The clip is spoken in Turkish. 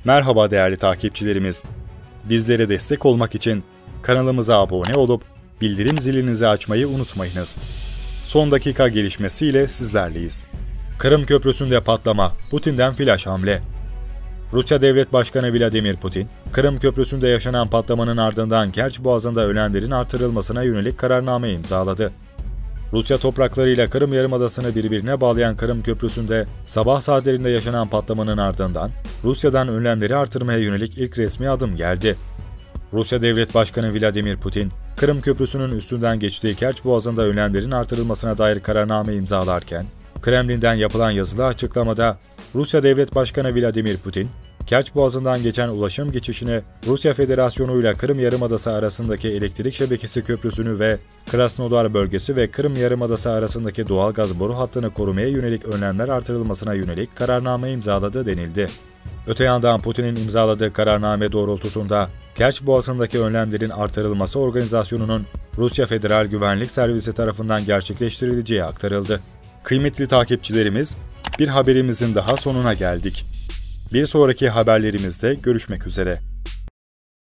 Merhaba değerli takipçilerimiz. Bizlere destek olmak için kanalımıza abone olup bildirim zilinizi açmayı unutmayınız. Son dakika gelişmesiyle sizlerleyiz. Kırım Köprüsü'nde patlama, Putin'den flaş hamle. Rusya Devlet Başkanı Vladimir Putin, Kırım Köprüsü'nde yaşanan patlamanın ardından Kerç Boğazı'nda ölenlerin artırılmasına yönelik kararname imzaladı. Rusya topraklarıyla Kırım Yarımadası'nı birbirine bağlayan Kırım Köprüsü'nde sabah saatlerinde yaşanan patlamanın ardından Rusya'dan önlemleri artırmaya yönelik ilk resmi adım geldi. Rusya Devlet Başkanı Vladimir Putin, Kırım Köprüsü'nün üstünden geçtiği Kerç Boğazı'nda önlemlerin artırılmasına dair kararname imzalarken, Kremlin'den yapılan yazılı açıklamada Rusya Devlet Başkanı Vladimir Putin, Kerç Boğazı'ndan geçen ulaşım geçişini Rusya Federasyonu ile Kırım Yarımadası arasındaki elektrik şebekesi köprüsünü ve Krasnodar bölgesi ve Kırım Yarımadası arasındaki doğalgaz boru hattını korumaya yönelik önlemler artırılmasına yönelik kararname imzaladı denildi. Öte yandan Putin'in imzaladığı kararname doğrultusunda Kerç Boğazı'ndaki önlemlerin artırılması organizasyonunun Rusya Federal Güvenlik Servisi tarafından gerçekleştirileceği aktarıldı. Kıymetli takipçilerimiz, bir haberimizin daha sonuna geldik. Bir sonraki haberlerimizde görüşmek üzere.